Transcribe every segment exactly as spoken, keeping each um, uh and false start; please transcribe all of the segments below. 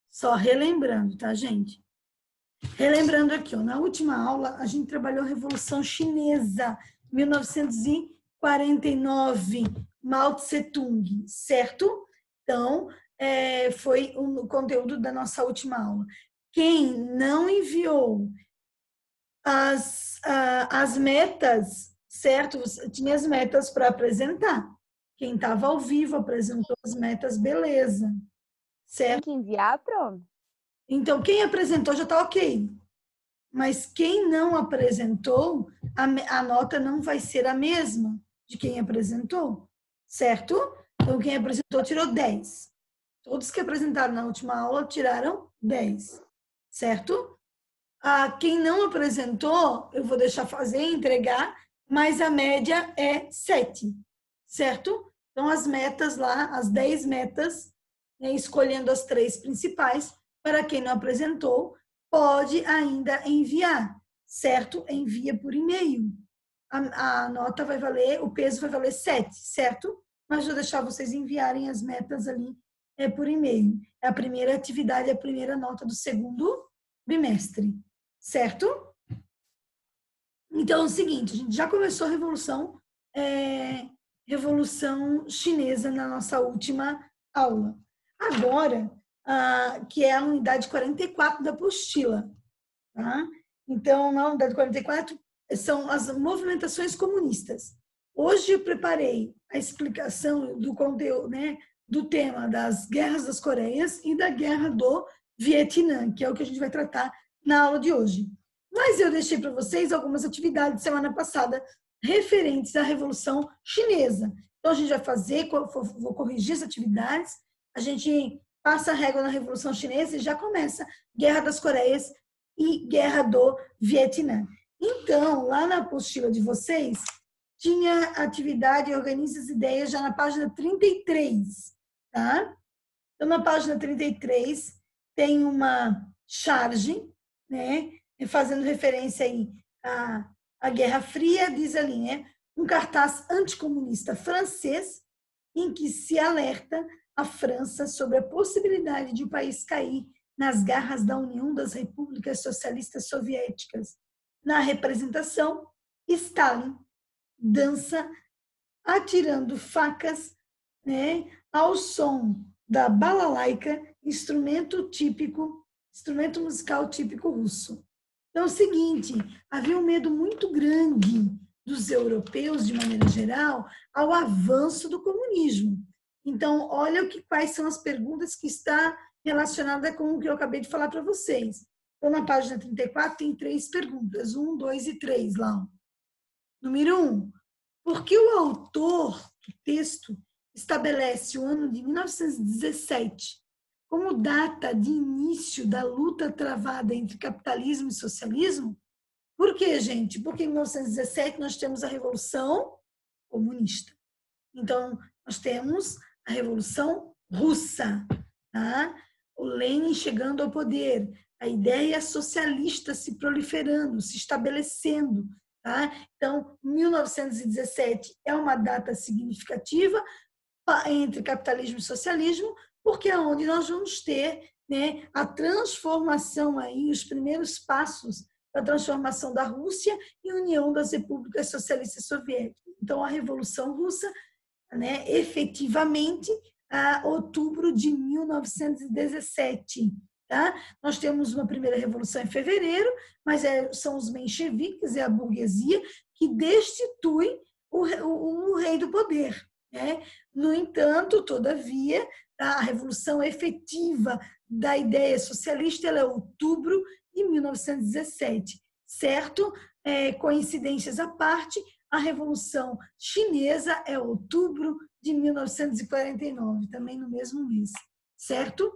Só relembrando, tá, gente? Relembrando aqui, ó, na última aula, a gente trabalhou a Revolução Chinesa, mil novecentos e quarenta e nove, Mao Tse-tung, certo? Então, é, foi o conteúdo da nossa última aula. Quem não enviou as, a, as metas, certo? Tinha as metas para apresentar. Quem estava ao vivo apresentou as metas, beleza. Tem Certo? que enviar, Pro? Então, quem apresentou já está ok. Mas quem não apresentou, a, a nota não vai ser a mesma de quem apresentou, certo? Então, quem apresentou tirou dez. Todos que apresentaram na última aula tiraram dez, certo? Ah, quem não apresentou, eu vou deixar fazer, entregar, mas a média é sete, certo? Então, as metas lá, as dez metas, né, escolhendo as três principais, para quem não apresentou, pode ainda enviar, certo? Envia por e-mail. A, a nota vai valer, o peso vai valer sete, certo? Mas vou deixar vocês enviarem as metas ali é, por e-mail. É a primeira atividade, a primeira nota do segundo bimestre, certo? Então é o seguinte, a gente já começou a revolução, é, revolução chinesa na nossa última aula. Agora, ah, que é a unidade quarenta e quatro da apostila, tá? Então, na unidade quarenta e quatro são as movimentações comunistas. Hoje eu preparei a explicação do conteúdo, né, do tema das guerras das Coreias e da guerra do Vietnã, que é o que a gente vai tratar na aula de hoje. Mas eu deixei para vocês algumas atividades semana passada referentes à Revolução Chinesa. Então, a gente vai fazer, vou corrigir as atividades, a gente passa a régua na Revolução Chinesa e já começa Guerra das Coreias e Guerra do Vietnã. Então, lá na apostila de vocês, tinha atividade Organize as Ideias já na página trinta e três, tá? Então, na página trinta e três, tem uma charge, né? Fazendo referência aí à, à Guerra Fria, diz ali, né? Um cartaz anticomunista francês em que se alerta a França sobre a possibilidade de o país cair nas garras da União das Repúblicas Socialistas Soviéticas. Na representação, Stalin dança atirando facas, né, ao som da balalaica, instrumento típico, instrumento musical típico russo. Então é o seguinte, havia um medo muito grande dos europeus, de maneira geral, ao avanço do comunismo. Então, olha o que, quais são as perguntas que está relacionada com o que eu acabei de falar para vocês. Então, na página trinta e quatro, tem três perguntas, um, dois e três lá. Número um, por que o autor do texto estabelece o ano de mil novecentos e dezessete como data de início da luta travada entre capitalismo e socialismo? Por quê, gente? Porque em mil novecentos e dezessete nós temos a Revolução Comunista. Então, nós temos a Revolução Russa, tá? O Lenin chegando ao poder, a ideia socialista se proliferando, se estabelecendo, tá? Então, mil novecentos e dezessete é uma data significativa entre capitalismo e socialismo, porque é onde nós vamos ter, né, a transformação aí, os primeiros passos da transformação da Rússia em União das Repúblicas Socialistas Soviéticas. Então, a Revolução Russa, né, efetivamente, a outubro de mil novecentos e dezessete. Tá? Nós temos uma primeira revolução em fevereiro, mas é, são os mencheviques, é a burguesia, que destitui o, o, o rei do poder. Né? No entanto, todavia, a revolução efetiva da ideia socialista ela é outubro de mil novecentos e dezessete, certo? É, coincidências à parte, a Revolução Chinesa é outubro de mil novecentos e quarenta e nove, também no mesmo mês, certo?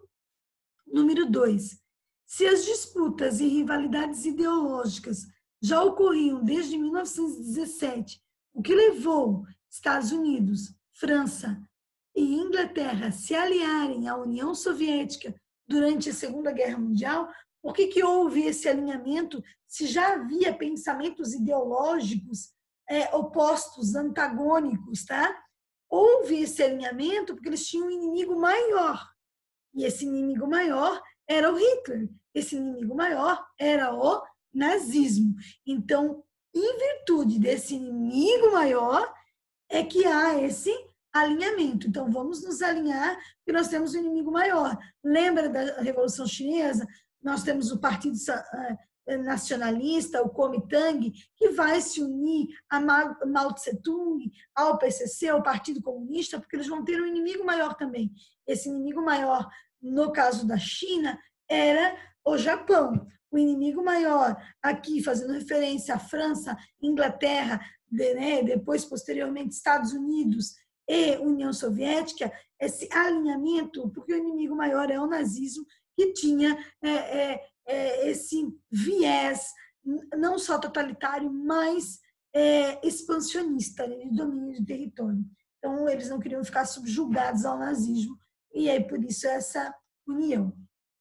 Número dois, se as disputas e rivalidades ideológicas já ocorriam desde mil novecentos e dezessete, o que levou Estados Unidos, França e Inglaterra a se aliarem à União Soviética durante a Segunda Guerra Mundial, por que que houve esse alinhamento se já havia pensamentos ideológicos é, opostos, antagônicos, tá? Houve esse alinhamento porque eles tinham um inimigo maior. E esse inimigo maior era o Hitler. Esse inimigo maior era o nazismo. Então, em virtude desse inimigo maior, é que há esse alinhamento. Então, vamos nos alinhar, porque nós temos um inimigo maior. Lembra da Revolução Chinesa? Nós temos o Partido Nacionalista, o Kuomintang, que vai se unir a Mao Tse-tung, ao P C C, ao Partido Comunista, porque eles vão ter um inimigo maior também. Esse inimigo maior, no caso da China, era o Japão. O inimigo maior, aqui fazendo referência à França, Inglaterra, de, né, depois, posteriormente, Estados Unidos e União Soviética, esse alinhamento, porque o inimigo maior é o nazismo, que tinha é, é, é, esse viés, não só totalitário, mas é, expansionista, né, de domínio de território. Então, eles não queriam ficar subjugados ao nazismo, e aí, por isso, essa união.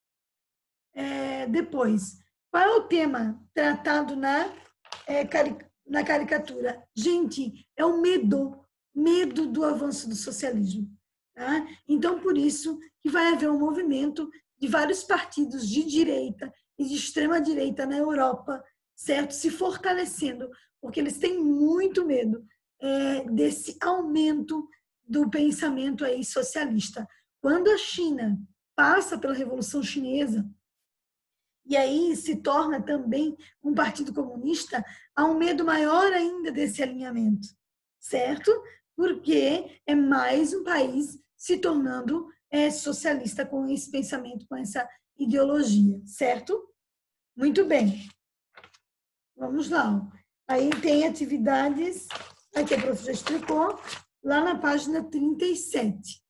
É, depois, qual é o tema tratado na, é, na caricatura? Gente, é o medo, medo do avanço do socialismo. Tá? Então, por isso que vai haver um movimento de vários partidos de direita e de extrema-direita na Europa, certo? Se fortalecendo, porque eles têm muito medo é, desse aumento do pensamento aí socialista. Quando a China passa pela Revolução Chinesa, e aí se torna também um partido comunista, há um medo maior ainda desse alinhamento, certo? Porque é mais um país se tornando é, socialista com esse pensamento, com essa ideologia, certo? Muito bem. Vamos lá. Aí tem atividades, aqui a prof já explicou, lá na página trinta e sete.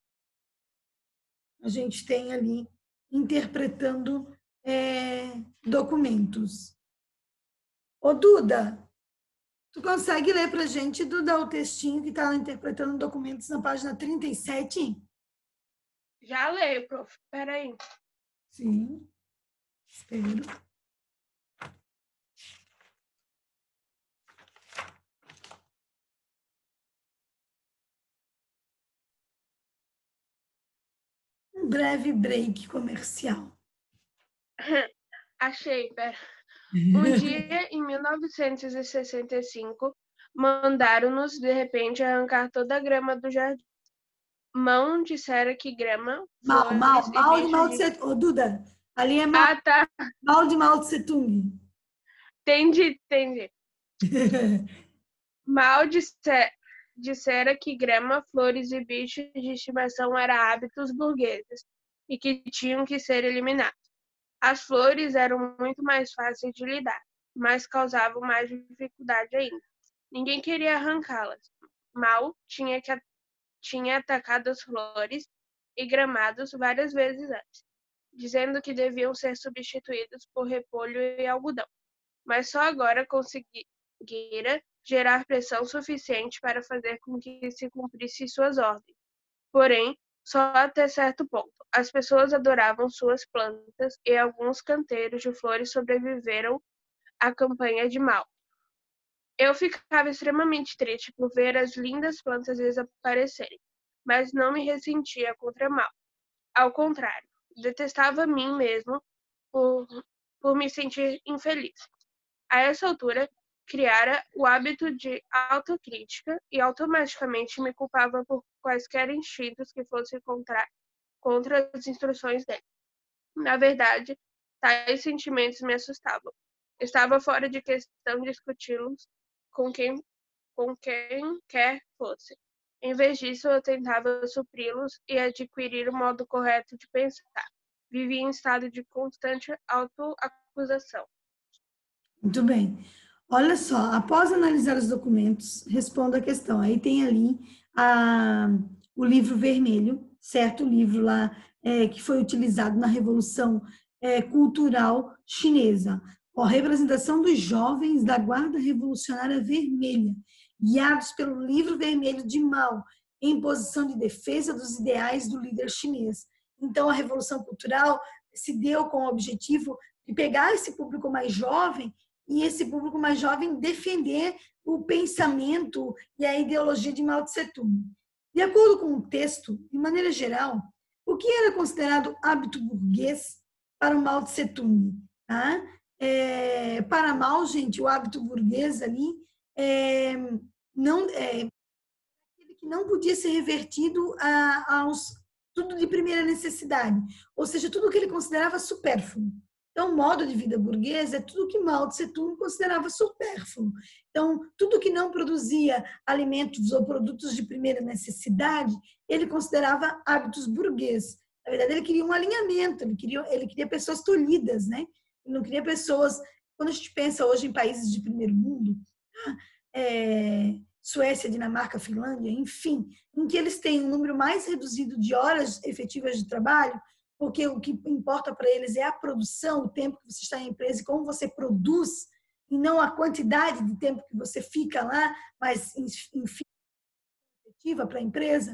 A gente tem ali interpretando É, documentos. Ô, Duda, tu consegue ler para a gente, Duda, o textinho que está lá interpretando documentos na página trinta e sete? Já leio, prof. Espera aí. Sim, espero. Um breve break comercial. Achei, pera. Um dia, em mil novecentos e sessenta e cinco, mandaram-nos, de repente, arrancar toda a grama do jardim. Mão dissera que grama, Mal, mal, flores mal e de bichos Mao de... Tse Tung. Ô, Duda, ali é mal, Ah, tá. mal de Mao Tse Tung. Entendi, entendi. Mal disse- dissera que grama, flores e bichos de estimação eram hábitos burgueses e que tinham que ser eliminados. As flores eram muito mais fáceis de lidar, mas causavam mais dificuldade ainda. Ninguém queria arrancá-las. Mal tinha, que, tinha atacado as flores e gramados várias vezes antes, dizendo que deviam ser substituídos por repolho e algodão. Mas só agora conseguira gerar pressão suficiente para fazer com que se cumprisse suas ordens. Porém, só até certo ponto. As pessoas adoravam suas plantas e alguns canteiros de flores sobreviveram à campanha de Mao. Eu ficava extremamente triste por ver as lindas plantas desaparecerem, mas não me ressentia contra Mao. Ao contrário, detestava a mim mesmo por, por me sentir infeliz. A essa altura, criara o hábito de autocrítica e automaticamente me culpava por quaisquer instintos que fossem contra, contra as instruções dele. Na verdade, tais sentimentos me assustavam. Estava fora de questão discuti-los com quem, com quem quer fosse. Em vez disso, eu tentava supri-los e adquirir o modo correto de pensar. Vivia em estado de constante autoacusação. Muito bem. Olha só, após analisar os documentos, responda a questão. Aí tem ali a, o livro vermelho, certo? O livro lá é, que foi utilizado na Revolução é, Cultural Chinesa. A representação dos jovens da Guarda Revolucionária Vermelha, guiados pelo livro vermelho de Mao, em posição de defesa dos ideais do líder chinês. Então, a Revolução Cultural se deu com o objetivo de pegar esse público mais jovem e esse público mais jovem defender o pensamento e a ideologia de Mao Tse Tung. De acordo com o texto, de maneira geral, o que era considerado hábito burguês para o Mao Tse Tung. Tá? É, para Mao, gente, o hábito burguês ali é, não, é, que não podia ser revertido a, aos tudo de primeira necessidade, ou seja, tudo que ele considerava supérfluo. Então, o modo de vida burguês é tudo que Mao Tse Tung considerava supérfluo. Então, tudo que não produzia alimentos ou produtos de primeira necessidade, ele considerava hábitos burguês. Na verdade, ele queria um alinhamento, ele queria, ele queria pessoas tolhidas, né? Ele não queria pessoas... Quando a gente pensa hoje em países de primeiro mundo, é, Suécia, Dinamarca, Finlândia, enfim, em que eles têm um número mais reduzido de horas efetivas de trabalho, porque o que importa para eles é a produção, o tempo que você está em empresa e como você produz, e não a quantidade de tempo que você fica lá, mas, enfim, efetiva para a empresa.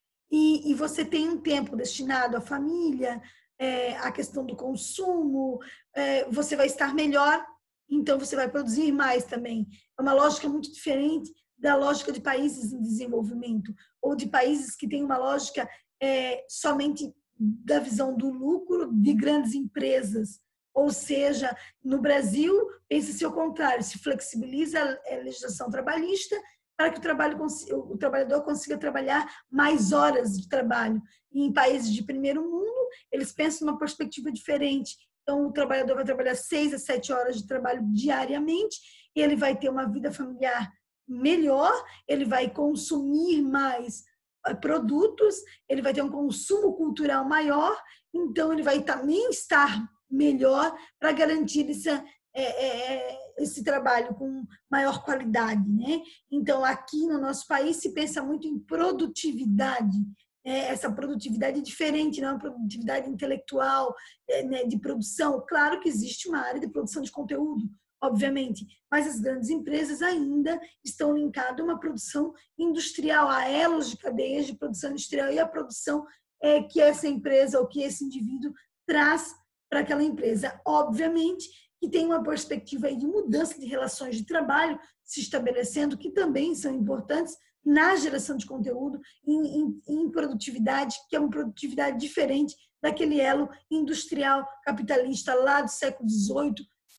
E, e você tem um tempo destinado à família, é, à questão do consumo, é, você vai estar melhor, então você vai produzir mais também. É uma lógica muito diferente da lógica de países em desenvolvimento, ou de países que têm uma lógica é, somente da visão do lucro de grandes empresas. Ou seja, no Brasil, pensa-se ao contrário, se flexibiliza a legislação trabalhista para que o, trabalho, o trabalhador consiga trabalhar mais horas de trabalho. E em países de primeiro mundo, eles pensam numa perspectiva diferente. Então, o trabalhador vai trabalhar seis a sete horas de trabalho diariamente, e ele vai ter uma vida familiar melhor, ele vai consumir mais produtos, ele vai ter um consumo cultural maior, então ele vai também estar melhor para garantir essa, é, é, esse trabalho com maior qualidade, né? Então, aqui no nosso país se pensa muito em produtividade, né? Essa produtividade é diferente, não é uma produtividade intelectual, é, né, de produção. Claro que existe uma área de produção de conteúdo, obviamente, mas as grandes empresas ainda estão linkadas a uma produção industrial, a elos de cadeias de produção industrial e a produção é, que essa empresa ou que esse indivíduo traz para aquela empresa. Obviamente que tem uma perspectiva aí de mudança de relações de trabalho se estabelecendo, que também são importantes na geração de conteúdo, em, em, em produtividade, que é uma produtividade diferente daquele elo industrial capitalista lá do século dezoito,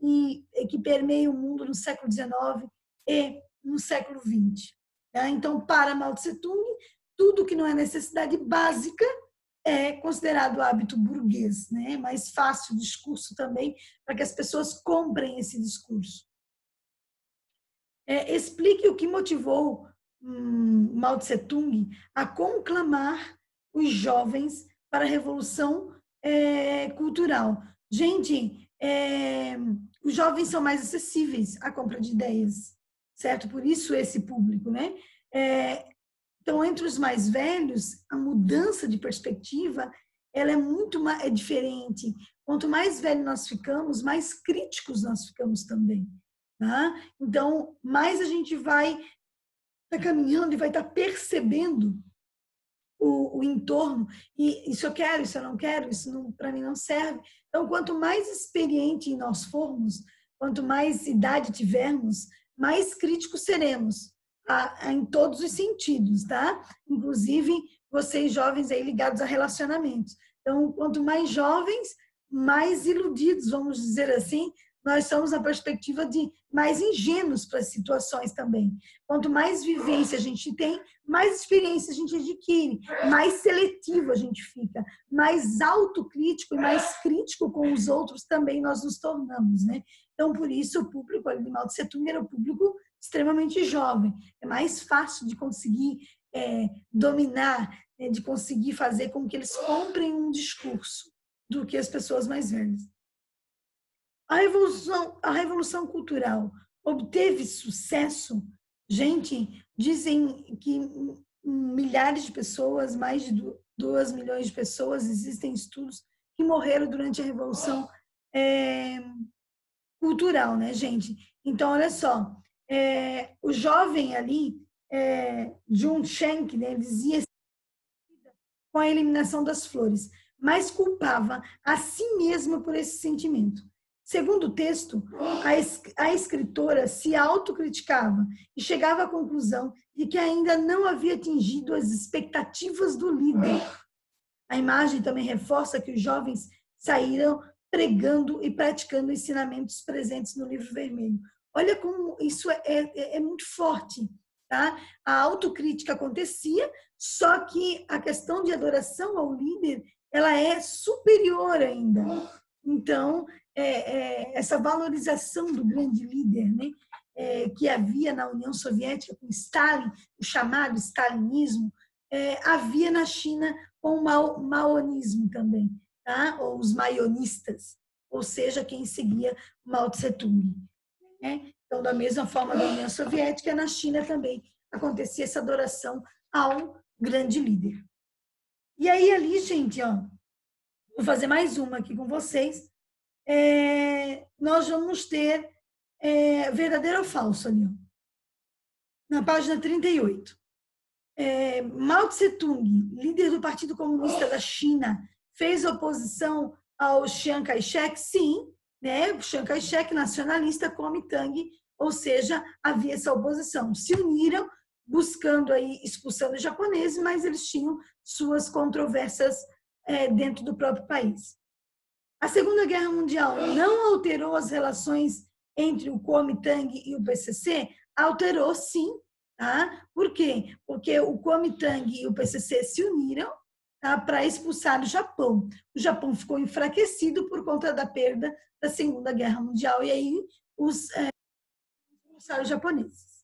e que permeia o mundo no século dezenove e no século vinte. Então, para Mao Tse Tung, tudo que não é necessidade básica é considerado hábito burguês, né? Mais fácil o discurso também, para que as pessoas comprem esse discurso. É, explique o que motivou hum, Mao Tse Tung a conclamar os jovens para a revolução é, cultural. Gente, É, os jovens são mais acessíveis à compra de ideias, certo? Por isso esse público, né? É, então, entre os mais velhos, a mudança de perspectiva, ela é muito mais, é diferente. Quanto mais velho nós ficamos, mais críticos nós ficamos também, tá? Então, mais a gente vai estar tá caminhando e vai estar tá percebendo O, o entorno, e isso eu quero, isso eu não quero, isso para mim não serve. Então, quanto mais experiente nós formos, quanto mais idade tivermos, mais críticos seremos, a, a, em todos os sentidos, tá? Inclusive, vocês jovens aí ligados a relacionamentos. Então, quanto mais jovens, mais iludidos, vamos dizer assim, nós somos na perspectiva de mais ingênuos para as situações também. Quanto mais vivência a gente tem, mais experiência a gente adquire, mais seletivo a gente fica, mais autocrítico e mais crítico com os outros também nós nos tornamos, né? Então, por isso, o público ali de Mao Tse Tung era um público extremamente jovem. É mais fácil de conseguir é, dominar, né, de conseguir fazer com que eles comprem um discurso do que as pessoas mais velhas. A revolução, a revolução cultural obteve sucesso? Gente, dizem que milhares de pessoas, mais de dois milhões de pessoas, existem estudos que morreram durante a revolução é, cultural, né, gente? Então, olha só, é, o jovem ali, é, Jun Shenk, né, dizia com a eliminação das flores, mas culpava a si mesma por esse sentimento. Segundo o texto, a escritora se autocriticava e chegava à conclusão de que ainda não havia atingido as expectativas do líder. A imagem também reforça que os jovens saíram pregando e praticando ensinamentos presentes no livro vermelho. Olha como isso é, é, é muito forte, tá? A autocrítica acontecia, só que a questão de adoração ao líder, ela é superior ainda. Então, é, é, essa valorização do grande líder, né, é, que havia na União Soviética com Stalin, o chamado stalinismo, é, havia na China com o mao, maonismo também, tá? Ou os maonistas, ou seja, quem seguia Mao Tse-tung. Né? Então, da mesma forma da União Soviética, na China também acontecia essa adoração ao grande líder. E aí, ali, gente, ó, vou fazer mais uma aqui com vocês. É, nós vamos ter é, verdadeiro ou falso ali, ó, na página trinta e oito. É, Mao Tse-tung, líder do Partido Comunista da China, fez oposição ao Chiang Kai-shek? Sim, né? Chiang Kai-shek, nacionalista, Kuomintang, ou seja, havia essa oposição. Se uniram buscando aí expulsando os japoneses, mas eles tinham suas controvérsias é, dentro do próprio país. A Segunda Guerra Mundial não alterou as relações entre o Kuomintang e o P C C? Alterou, sim. Tá? Por quê? Porque o Kuomintang e o P C C se uniram, tá, para expulsar o Japão. O Japão ficou enfraquecido por conta da perda da Segunda Guerra Mundial, e aí os é, expulsaram os japoneses.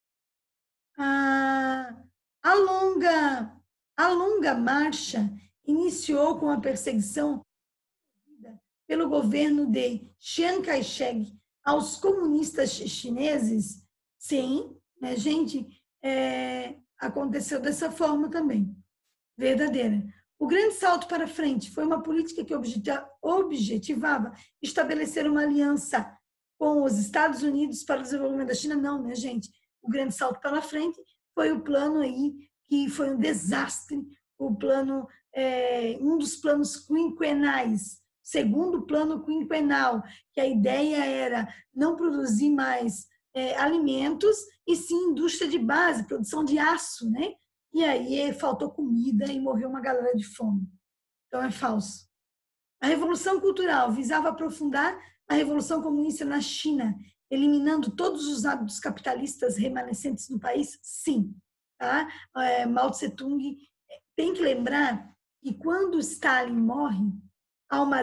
Ah, a, longa, a longa marcha iniciou com a perseguição pelo governo de Chiang Kai-shek aos comunistas chineses? Sim, né, gente? É, aconteceu dessa forma também, verdadeira. O grande salto para frente foi uma política que objetivava estabelecer uma aliança com os Estados Unidos para o desenvolvimento da China? Não, né, gente? O grande salto para frente foi o plano aí, que foi um desastre, o plano, é, um dos planos quinquenais, segundo plano quinquenal, que a ideia era não produzir mais é, alimentos, e sim indústria de base, produção de aço, né? E aí faltou comida e morreu uma galera de fome. Então é falso. A Revolução Cultural visava aprofundar a Revolução Comunista na China, eliminando todos os hábitos capitalistas remanescentes no país? Sim. Tá? É, Mao Tse-tung tem que lembrar que quando Stalin morre, há uma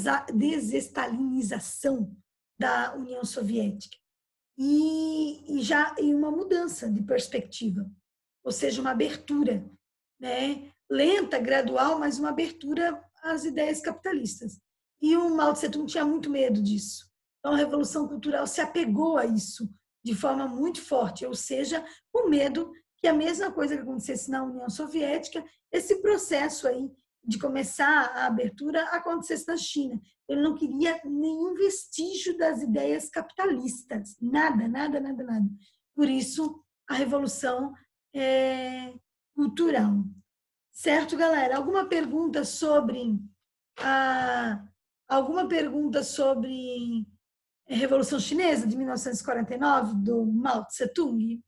desestalinização da União Soviética e, e já em uma mudança de perspectiva, ou seja, uma abertura, né? Lenta, gradual, mas uma abertura às ideias capitalistas. E o Mao Tse-tung tinha muito medo disso. Então, a Revolução Cultural se apegou a isso de forma muito forte, ou seja, com medo que a mesma coisa que acontecesse na União Soviética, esse processo aí de começar a abertura acontecesse na China. Ele não queria nenhum vestígio das ideias capitalistas, nada, nada, nada, nada. Por isso, a Revolução é, Cultural. Certo, galera? Alguma pergunta sobre a, alguma pergunta sobre a Revolução Chinesa de mil novecentos e quarenta e nove, do Mao Tse-tung?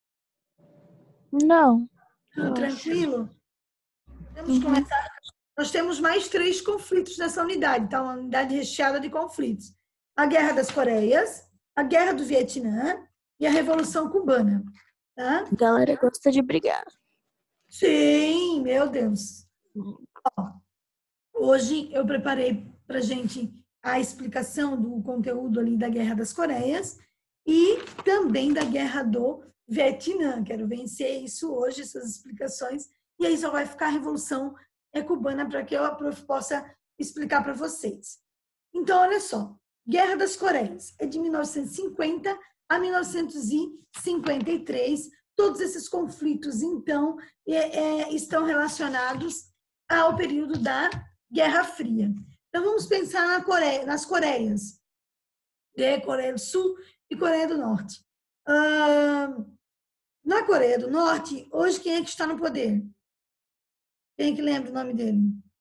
Não. Tudo tranquilo? Vamos começar. Nós temos mais três conflitos nessa unidade, tá? Uma unidade recheada de conflitos. A Guerra das Coreias, a Guerra do Vietnã e a Revolução Cubana. Tá? A galera gosta de brigar. Sim, meu Deus. Ó, hoje eu preparei para gente a explicação do conteúdo ali da Guerra das Coreias e também da Guerra do Vietnã. Quero vencer isso hoje, essas explicações, e aí só vai ficar a Revolução Cubana para que eu possa explicar para vocês. Então, olha só, Guerra das Coreias é de mil novecentos e cinquenta a mil novecentos e cinquenta e três. Todos esses conflitos, então, é, é, estão relacionados ao período da Guerra Fria. Então, vamos pensar na Coreia, nas Coreias, né? Coreia do Sul e Coreia do Norte. Ah, na Coreia do Norte, hoje, quem é que está no poder? Quem é que lembra o nome dele?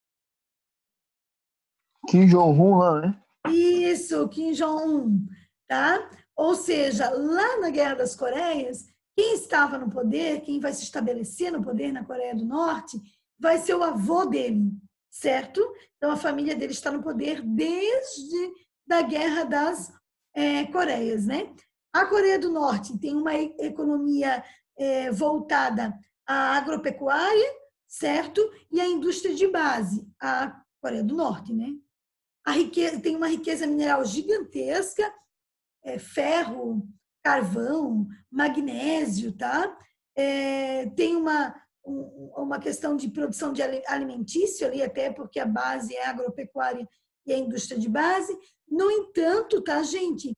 Kim Jong-un lá, né? Isso, Kim Jong-un, tá? Ou seja, lá na Guerra das Coreias, quem estava no poder, quem vai se estabelecer no poder na Coreia do Norte, vai ser o avô dele, certo? Então, a família dele está no poder desde a Guerra das é, Coreias, né? A Coreia do Norte tem uma economia é, voltada à agropecuária, certo? E à indústria de base, a Coreia do Norte, né? A riqueza, tem uma riqueza mineral gigantesca, é, ferro, carvão, magnésio, tá? É, tem uma, um, uma questão de produção de alimentício ali, até porque a base é a agropecuária e a indústria de base. No entanto, tá, gente?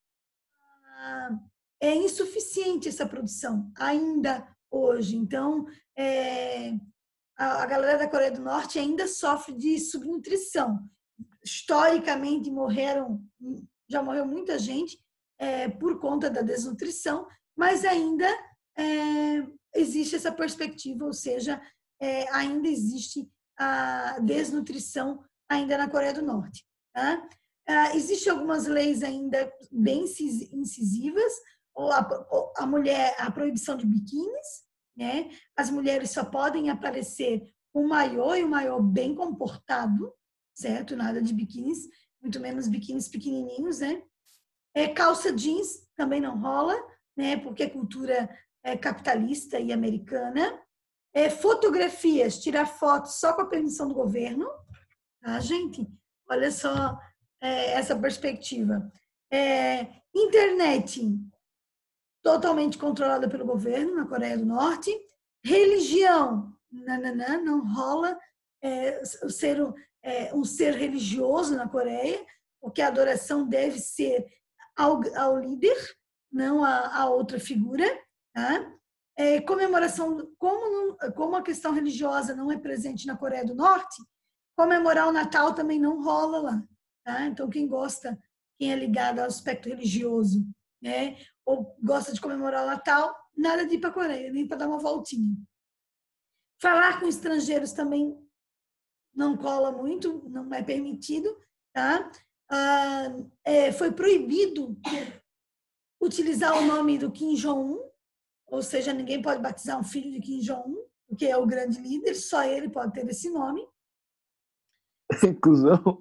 É insuficiente essa produção ainda hoje. Então, é, a, a galera da Coreia do Norte ainda sofre de subnutrição. Historicamente, morreram, já morreu muita gente é, por conta da desnutrição, mas ainda é, existe essa perspectiva, ou seja, é, ainda existe a desnutrição ainda na Coreia do Norte. Tá? Ah, existem algumas leis ainda bem incisivas, ou a, a mulher, a proibição de biquínis, né? As mulheres só podem aparecer com o maiô e o maiô bem comportado, certo? Nada de biquínis, muito menos biquínis pequenininhos, né? É, calça jeans também não rola, né? Porque é cultura é, capitalista e americana. É, fotografias, tirar fotos só com a permissão do governo, tá, gente? Olha só é, essa perspectiva. É, internet totalmente controlada pelo governo na Coreia do Norte. Religião, nananã, não rola é, ser um, é, um ser religioso na Coreia, porque a adoração deve ser ao, ao líder, não a, a outra figura. Tá? É, comemoração, como, como a questão religiosa não é presente na Coreia do Norte, comemorar o Natal também não rola lá. Tá? Então, quem gosta, quem é ligado ao aspecto religioso, né, ou gosta de comemorar o Natal, nada de ir para a Coreia, nem para dar uma voltinha. Falar com estrangeiros também não cola muito, não é permitido. Tá? Ah, é, foi proibido utilizar o nome do Kim Jong-un, ou seja, ninguém pode batizar um filho de Kim Jong-un, porque é o grande líder, só ele pode ter esse nome. Inclusão.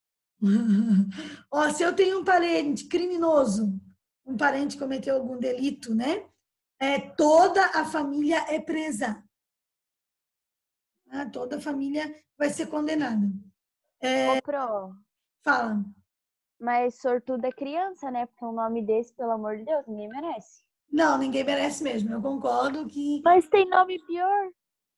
Ó, se eu tenho um parente criminoso, um parente cometeu algum delito, né? É, toda a família é presa. Ah, toda a família vai ser condenada. É, Ô, Pro, fala. mas sortudo é criança, né? Porque um nome desse, pelo amor de Deus, ninguém merece. Não, ninguém merece mesmo. Eu concordo que... Mas tem nome pior.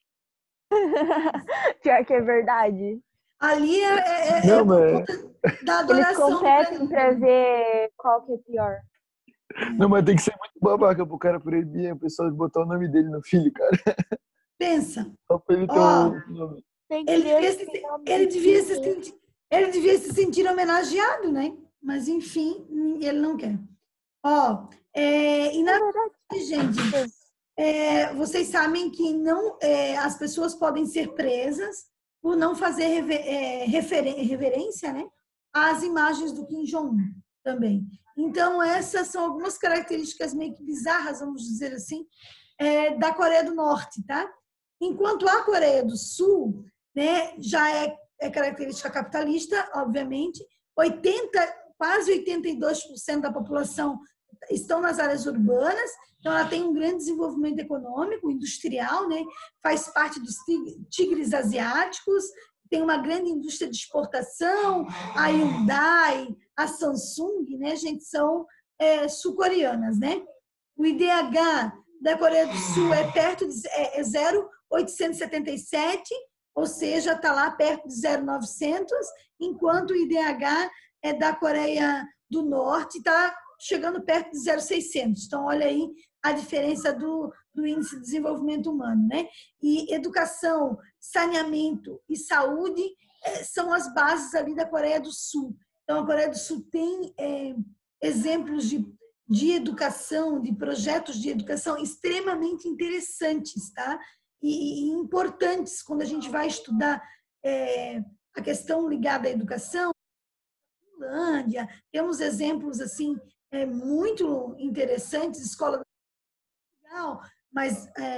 Pior que é verdade. Ali é, é, é Não, por mas... conta da Eles adoração do competem pra grande... ver qual que é pior. Não, mas tem que ser muito babaca pro cara proibir o pessoal de botar o nome dele no filho, cara. Pensa. Só pra ele ter Ó, um nome. Tem ele devia, criança se, que tem nome ele, de devia se filho. sentir, ele devia se sentir homenageado, né? Mas, enfim, ele não quer. Ó, é, e na É verdade. gente, é, vocês sabem que não, é, as pessoas podem ser presas por não fazer rever, é, referen, reverência, né, às imagens do Kim Jong-un também. Então, essas são algumas características meio que bizarras, vamos dizer assim, é, da Coreia do Norte, tá? Enquanto a Coreia do Sul, né, já é, é característica capitalista, obviamente, oitenta, quase oitenta e dois por cento da população estão nas áreas urbanas, então ela tem um grande desenvolvimento econômico, industrial, né? Faz parte dos tigres asiáticos, tem uma grande indústria de exportação, a Hyundai, a Samsung, né, gente, são é, sul-coreanas, né? O I D H da Coreia do Sul é perto de é, é zero vírgula oitocentos e setenta e sete, ou seja, está lá perto de zero vírgula novecentos, enquanto o I D H é da Coreia do Norte está chegando perto de zero vírgula seiscentos. Então, olha aí a diferença do, do índice de desenvolvimento humano, né? E educação, saneamento e saúde é, são as bases ali da Coreia do Sul. Então, a Coreia do Sul tem é, exemplos de, de educação, de projetos de educação extremamente interessantes, tá? E, e importantes quando a gente vai estudar é, a questão ligada à educação. Finlândia, temos exemplos assim é, muito interessantes, escola legal, mas é,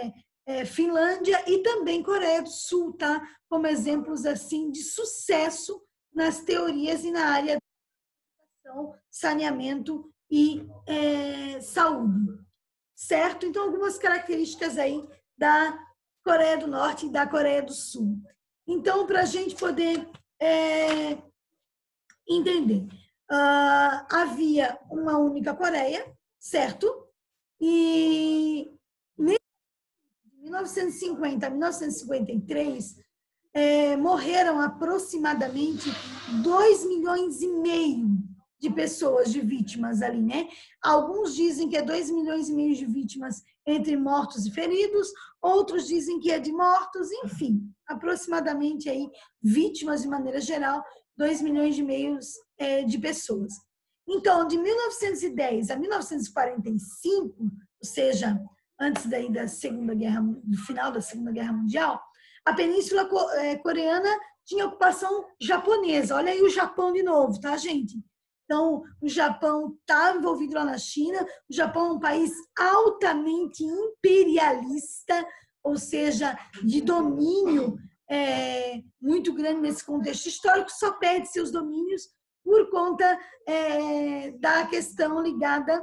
é, Finlândia e também Coreia do Sul, tá? Como exemplos assim de sucesso nas teorias e na área de educação, saneamento e é, saúde, certo? Então, algumas características aí da Coreia do Norte e da Coreia do Sul. Então, para a gente poder é, entender, uh, havia uma única Coreia, certo? E de mil novecentos e cinquenta a mil novecentos e cinquenta e três, é, morreram aproximadamente dois milhões e meio de pessoas, de vítimas ali, né? Alguns dizem que é dois milhões e meio de vítimas entre mortos e feridos, outros dizem que é de mortos, enfim, aproximadamente aí vítimas de maneira geral, dois milhões e meio é, de pessoas. Então, de mil novecentos e dez a mil novecentos e quarenta e cinco, ou seja, antes daí da Segunda Guerra, do final da Segunda Guerra Mundial, a Península Coreana tinha ocupação japonesa. Olha aí o Japão de novo, tá, gente? Então, o Japão está envolvido lá na China. O Japão é um país altamente imperialista, ou seja, de domínio é, muito grande nesse contexto histórico, só perde seus domínios por conta é, da questão ligada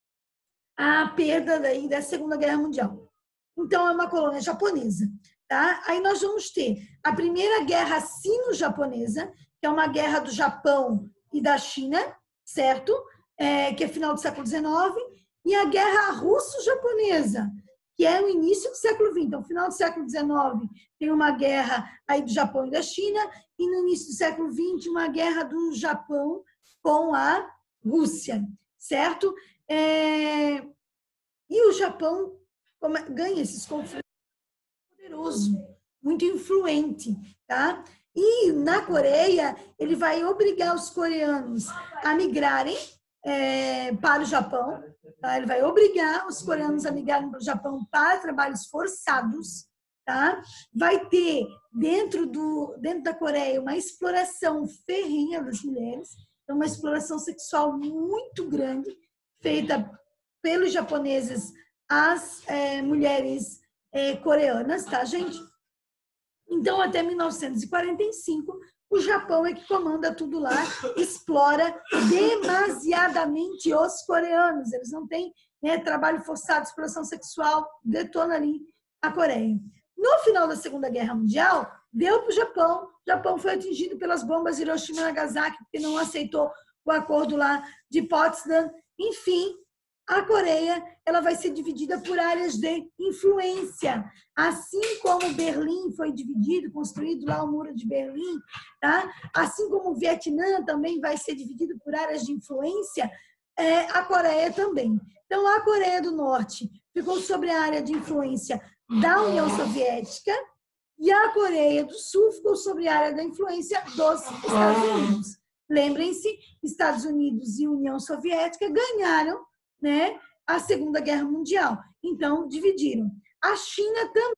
à perda daí da Segunda Guerra Mundial. Então, é uma colônia japonesa. Tá? Aí nós vamos ter a Primeira Guerra Sino-Japonesa, que é uma guerra do Japão e da China, certo? É, que é final do século dezenove, e a Guerra Russo-Japonesa, que é o início do século vinte. Então, final do século dezenove tem uma guerra aí do Japão e da China, e no início do século vinte, uma guerra do Japão com a Rússia, certo? É, e o Japão ganha esses conflitos poderoso, muito influente, tá? E na Coreia, ele vai obrigar os coreanos a migrarem é, para o Japão, tá? Ele vai obrigar os coreanos a migrarem para o Japão para trabalhos forçados, tá? Vai ter dentro, do, dentro da Coreia uma exploração ferrenha das mulheres, então uma exploração sexual muito grande, feita pelos japoneses às é, mulheres é, coreanas, tá, gente? Então, até mil novecentos e quarenta e cinco, o Japão é que comanda tudo lá, explora demasiadamente os coreanos. Eles não têm né, trabalho forçado, exploração sexual, detona ali a Coreia. No final da Segunda Guerra Mundial, deu para o Japão. O Japão foi atingido pelas bombas de Hiroshima e Nagasaki, porque não aceitou o acordo lá de Potsdam. Enfim, a Coreia ela vai ser dividida por áreas de influência. Assim como Berlim foi dividido, construído lá o Muro de Berlim, tá? Assim como o Vietnã também vai ser dividido por áreas de influência, é, a Coreia também. Então, a Coreia do Norte ficou sobre a área de influência da União Soviética e a Coreia do Sul ficou sobre a área da influência dos Estados Unidos. Lembrem-se, Estados Unidos e União Soviética ganharam né, a Segunda Guerra Mundial. Então, dividiram. A China também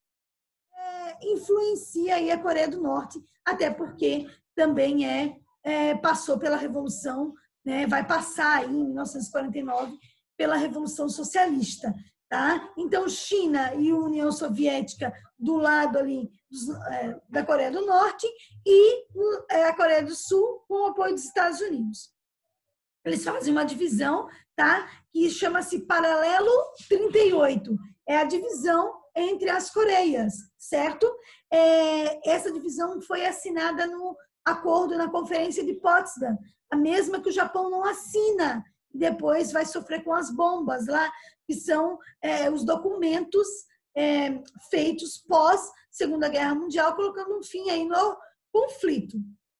é, influencia aí a Coreia do Norte, até porque também é, é passou pela Revolução, né, vai passar aí, em mil novecentos e quarenta e nove pela Revolução Socialista. Tá? Então, China e União Soviética do lado ali dos, é, da Coreia do Norte e é, a Coreia do Sul com o apoio dos Estados Unidos. Eles fazem uma divisão, tá? Que chama-se Paralelo trinta e oito. É a divisão entre as Coreias, certo? É, essa divisão foi assinada no acordo na Conferência de Potsdam, a mesma que o Japão não assina. Depois vai sofrer com as bombas lá, que são é, os documentos é, feitos pós Segunda Guerra Mundial, colocando um fim aí no conflito.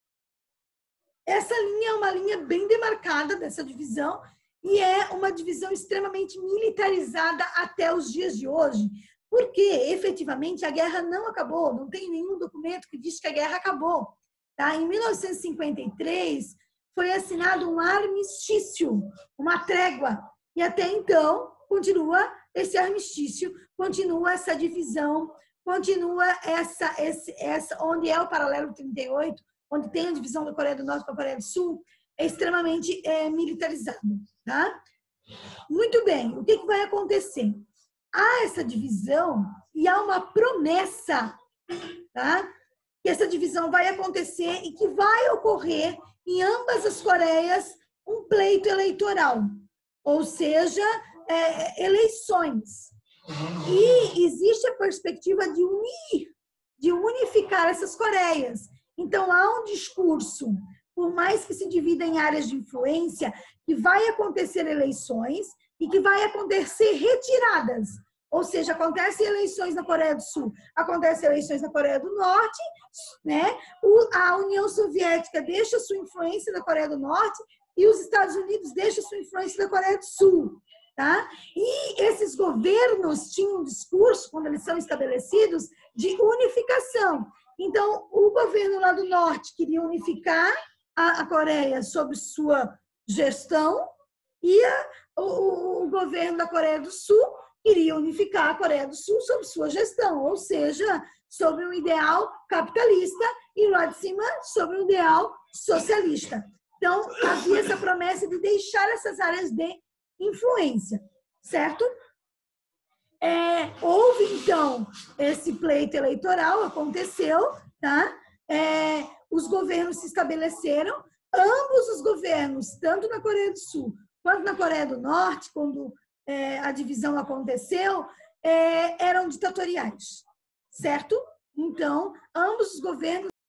Essa linha é uma linha bem demarcada dessa divisão e é uma divisão extremamente militarizada até os dias de hoje, porque efetivamente a guerra não acabou, não tem nenhum documento que diz que a guerra acabou. Tá? Em mil novecentos e cinquenta e três foi assinado um armistício, uma trégua, e até então continua esse armistício, continua essa divisão, continua essa, esse, essa onde é o paralelo trinta e oito, onde tem a divisão da Coreia do Norte para a Coreia do Sul, é extremamente é, militarizado. Tá? Muito bem, o que, que vai acontecer? há essa divisão e há uma promessa, tá? Que essa divisão vai acontecer e que vai ocorrer em ambas as Coreias um pleito eleitoral, ou seja, é, eleições. E existe a perspectiva de unir, de unificar essas Coreias. Então, há um discurso, por mais que se divida em áreas de influência, que vai acontecer eleições e que vai acontecer retiradas. Ou seja, acontecem eleições na Coreia do Sul, acontecem eleições na Coreia do Norte, né? A União Soviética deixa sua influência na Coreia do Norte e os Estados Unidos deixam sua influência na Coreia do Sul. Tá? E esses governos tinham um discurso, quando eles são estabelecidos, de unificação. Então, o governo lá do Norte queria unificar a, a Coreia sob sua gestão e a, o, o governo da Coreia do Sul queria unificar a Coreia do Sul sob sua gestão, ou seja, sobre um ideal capitalista e lá de cima sobre um ideal socialista. Então, havia essa promessa de deixar essas áreas de influência, certo? É, houve, então, esse pleito eleitoral, aconteceu, tá? É, os governos se estabeleceram, ambos os governos, tanto na Coreia do Sul quanto na Coreia do Norte, quando é, a divisão aconteceu, é, eram ditatoriais, certo? Então, ambos os governos